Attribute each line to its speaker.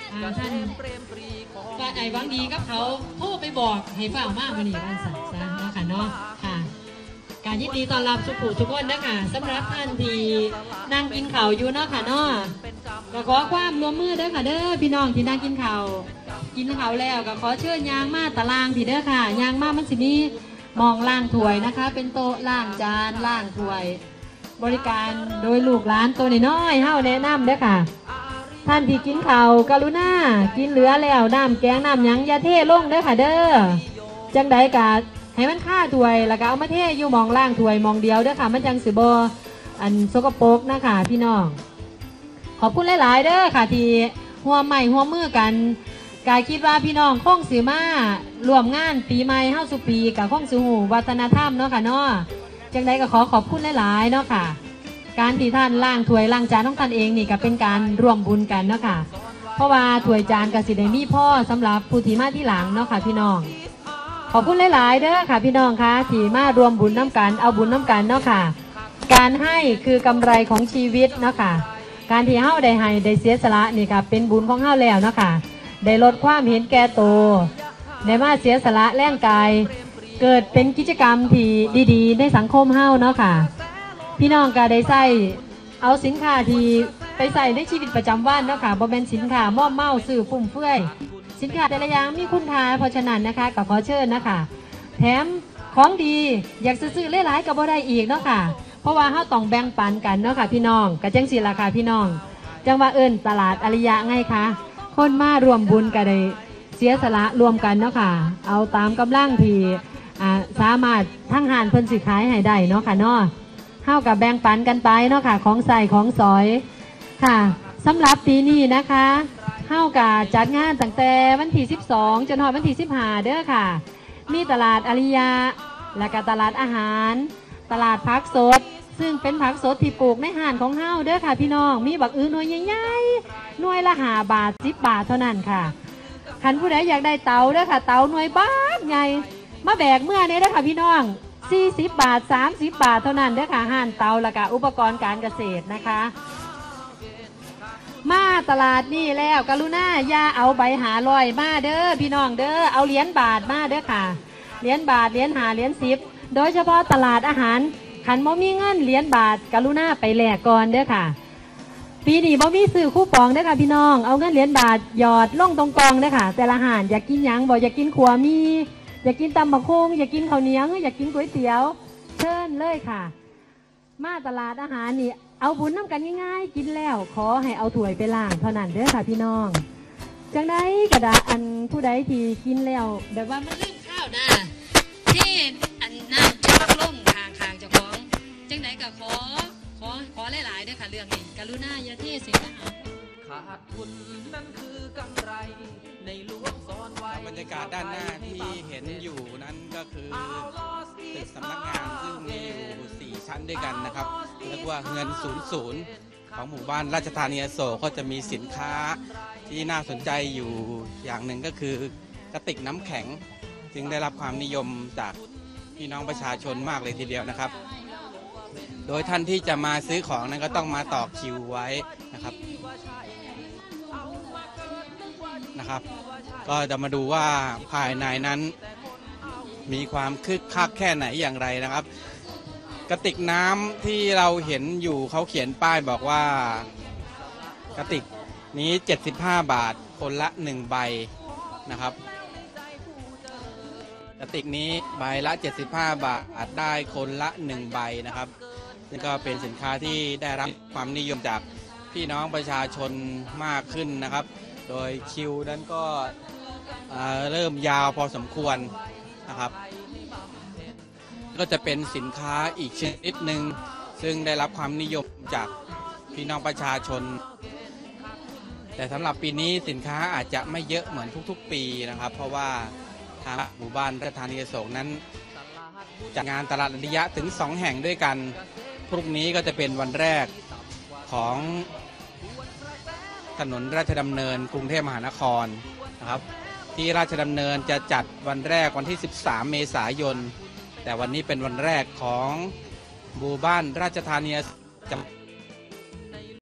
Speaker 1: ท่านก็ไอ้หวังดีกับเขาโทรไปบอกให้เฝ้ามากวันนี้วันสัตว์ซะเนาะค่ะเนาะค่ะการยินดีต้อนรับสุขุทุกคนนะคะสำหรับท่านที่นั่งกินข้าวอยู่เนาะค่ะเนาะก็ขอความร่วมมือเด้อค่ะเด้อพี่น้องที่นั่งกินข้าวแล้วก็ขอเชิญยางมาตารางที่เด้อค่ะยางมามันสิมีมองล่างถ้วยนะคะเป็นโต๊ะล่างจานล่างถ้วยบริการโดยลูกหลานตัวน้อยๆเฮาแนะนำเด้อค่ะท่านที่กินข้าวกรุณากินเหลือแล้วน้ำแกงน้ำหยังอย่าเทลงเด้อค่ะเด้อจังใดกะให้มันค่าถ้วยแล้วก็เอามาเทอยู่มองล่างถ้วยมองเดียวเด้อค่ะมันจังสิบ่อันสกปรกนะคะพี่น้องขอบคุณหลายๆเด้อค่ะที่หัวใหม่หัวมือกันกายคิดว่าพี่น้องคงสิมารวมงานปีใหม่เฮาสุปีกับคงสิหูวัฒนธรรมเนาะค่ะเนาะจังใดก็ขอบคุณหลายๆเนาะค่ะการที่ท่านล้างถ้วยล้างจานของท่านเองนี่ก็เป็นการร่วมบุญกันเนาะค่ะเพราะว่าถ้วยจานก็สิได้มีพ่อสำหรับผู้ที่มาที่หลังเนาะค่ะพี่น้องขอบคุณหลายๆเด้อค่ะพี่น้องค่ะที่มารวมบุญน้ำกันเอาบุญน้ำกันเนาะค่ะการให้คือกำไรของชีวิตเนาะค่ะการที่เฮาได้ให้ได้เสียสละนี่ค่ะเป็นบุญของเฮาแล้วเนาะค่ะได้ลดความเห็นแก่ตัวได้มาเสียสละแรงกายเกิดเป็นกิจกรรมที่ดีๆในสังคมเฮาเนาะค่ะพี่น้องก็ได้ใส่เอาสินค้าที่ไปใส่ในชีวิตประจำวันเนาะค่ะบ่เป็นสินค้าม่อมเมาซื้อฟุ่มเฟือยสินค้าแต่ละอย่างมีคุณค่าเพราะฉะนั้นนะคะก็ขอเชิญนะคะแถมของดีอยากซื้อหลายๆก็บ่ได้อีกเนาะค่ะเพราะว่าเฮาต้องแบ่งปันกันเนาะค่ะพี่น้องก็จังสิล่ะค่ะพี่น้องจังว่าตลาดอริยะไงคะคนมารวมบุญกันได้เสียสละรวมกันเนาะค่ะเอาตามกำลังที่สามารถทั้งหานเพิ่นสิขายให้ได้เนาะค่ะเนาะเฮากับแบ่งปันกันไปเนาะค่ะของใส่ของสอยค่ะสำหรับปีนี้นะคะเฮากับจัดงานตั้งแต่วันที่12จนถึงวันที่15เด้อค่ะมีตลาดอริยะและก็ตลาดอาหารตลาดผักสดซึ่งเป็นผักสดที่ปลูกในห่านของเฮาเด้อค่ะพี่น้องมีบักอื้อหน่วยใหญ่ๆหน่วยละ5 บาท10 บาทเท่านั้นค่ะคันผู้ใดอยากได้เตาเด้อค่ะเตาหน่วยบ้านใหญ่มาแบกเมื่อนี้เด้อค่ะพี่น้อง40 บาท30 บาทเท่านั้นเด้อค่ะห่านเตาและก็อุปกรณ์การเกษตรนะคะมาตลาดนี่แล้วกรุณาอย่าเอาใบ500มาเด้อพี่น้องเด้อเอาเหรียญบาทมาเด้อค่ะเหรียญบาทเหรียญ5เหรียญ10โดยเฉพาะตลาดอาหารขันบ่มีเงินเหรียญบาทกรุณาไปแลกก่อนเด้อค่ะปีนี้บ่มีซื้อคูปองเด้อค่ะพี่น้องเอาเงินเหรียญบาทหยอดลงตรงกองเด้อค่ะแต่ละอาหารอยากกินหยังบ่อยากกินขัวมีอยากกินตำบักหุ่งอยากกินข้าวเหนียวอยากกินก๋วยเตี๋ยวเชิญเลยค่ะมาตลาดอาหารนี่เอาบุญน้ำกันง่ายๆกินแล้วขอให้เอาถ้วยไปล้างเท่านั้นเด้อค่ะพี่น้องจังไดกระดาอันผู้ใดที่กินแล้วแบบว่ามันลืมข้าวนะที่อันน้ำจะลงทางเจ้าของจังไดก็ขอหลายๆเด้อค่ะเรื่องนี้กรุณาอย่าเทเสียนะคะ
Speaker 2: ขาดทุนนั่นคือกำไรในหลวงสอนไว้
Speaker 3: บรรยากาศด้านหน้าที่เห็นอยู่นั้นก็คือตึกสำนักงานซึ่งมีอยู่4ชั้นด้วยกันนะครับเรียกว่าเงิน00ของหมู่บ้านราชธานีอโศกก็จะมีสินค้าที่น่าสนใจอยู่อย่างหนึ่งก็คือกระติกน้ำแข็งจึงได้รับความนิยมจากพี่น้องประชาชนมากเลยทีเดียวนะครับโดยท่านที่จะมาซื้อของนั้นก็ต้องมาต่อคิวไว้นะครับก็จะมาดูว่าภายในนั้นมีความคึกคักแค่ไหนอย่างไรนะครับกระติกน้ำที่เราเห็นอยู่เขาเขียนป้ายบอกว่ากระติกนี้75 บาทคนละ1ใบนะครับกระติกนี้ใบละ75 บาทได้คนละ1ใบนะครับนี่ก็เป็นสินค้าที่ได้รับความนิยมจากพี่น้องประชาชนมากขึ้นนะครับโดยคิวนั้นก็เริ่มยาวพอสมควรนะครับก็จะเป็นสินค้าอีกชนิดหนึ่งซึ่งได้รับความนิยมจากพี่น้องประชาชนแต่สำหรับปีนี้สินค้าอาจจะไม่เยอะเหมือนทุกๆปีนะครับเพราะว่าทางหมู่บ้านราชธานีอโศกนั้นจัดงานตลาดอริยะถึง2 แห่งด้วยกันพรุ่งนี้ก็จะเป็นวันแรกของถนนราชดำเนินกรุงเทพมหานครนะครับที่ราชดำเนินจะจัดวันแรกวันที่13 เมษายนแต่วันนี้เป็นวันแรกของหมู่บ้านราชธานี